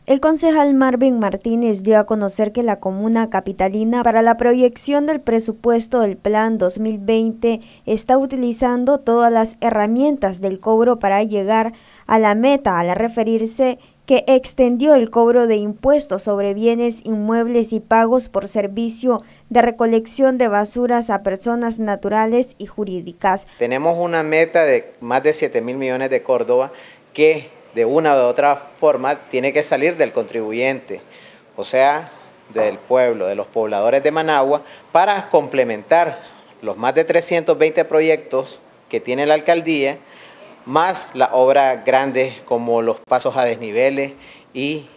El concejal Marvin Martínez dio a conocer que la comuna capitalina para la proyección del presupuesto del Plan 2020 está utilizando todas las herramientas del cobro para llegar a la meta, al referirse que extendió el cobro de impuestos sobre bienes inmuebles y pagos por servicio de recolección de basuras a personas naturales y jurídicas. Tenemos una meta de más de 7.000 millones de Córdoba que de una u otra forma tiene que salir del contribuyente, o sea, del pueblo, de los pobladores de Managua, para complementar los más de 320 proyectos que tiene la alcaldía, más las obras grandes como los pasos a desniveles y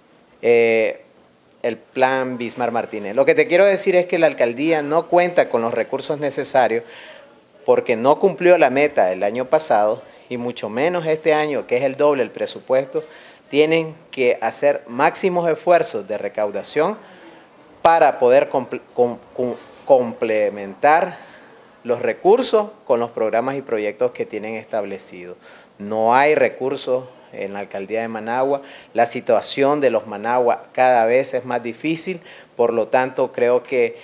el plan Bismarck Martínez. Lo que te quiero decir es que la alcaldía no cuenta con los recursos necesarios porque no cumplió la meta del año pasado y mucho menos este año, que es el doble del presupuesto. Tienen que hacer máximos esfuerzos de recaudación para poder complementar los recursos con los programas y proyectos que tienen establecidos. No hay recursos en la alcaldía de Managua, la situación de los Managua cada vez es más difícil, por lo tanto creo que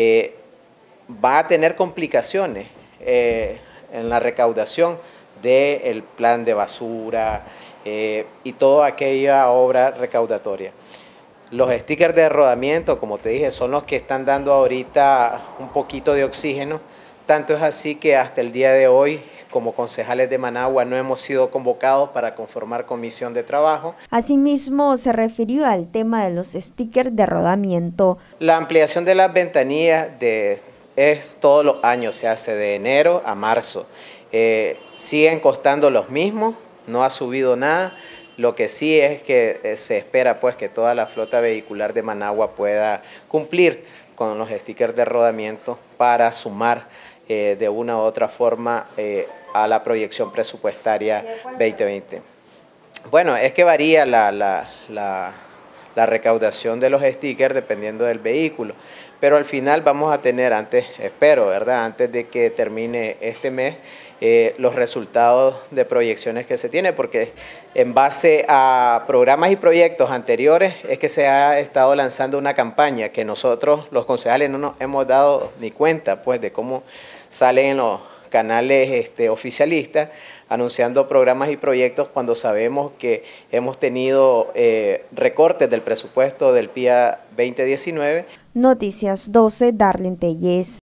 va a tener complicaciones en la recaudación del plan de basura y toda aquella obra recaudatoria. Los stickers de rodamiento, como te dije, son los que están dando ahorita un poquito de oxígeno. Tanto es así que hasta el día de hoy, como concejales de Managua, no hemos sido convocados para conformar comisión de trabajo. Asimismo, se refirió al tema de los stickers de rodamiento. La ampliación de las ventanillas es todos los años, se hace de enero a marzo. Siguen costando los mismos, no ha subido nada. Lo que sí es que se espera pues que toda la flota vehicular de Managua pueda cumplir con los stickers de rodamiento para sumar de una u otra forma a la proyección presupuestaria 2020. Bueno, es que varía la recaudación de los stickers dependiendo del vehículo, pero al final vamos a tener espero, ¿verdad? Antes de que termine este mes, los resultados de proyecciones que se tiene, porque en base a programas y proyectos anteriores es que se ha estado lanzando una campaña que nosotros los concejales no nos hemos dado ni cuenta pues de cómo salen en los canales oficialistas anunciando programas y proyectos cuando sabemos que hemos tenido recortes del presupuesto del PIA 2019. Noticias 12, Darlene Tellez.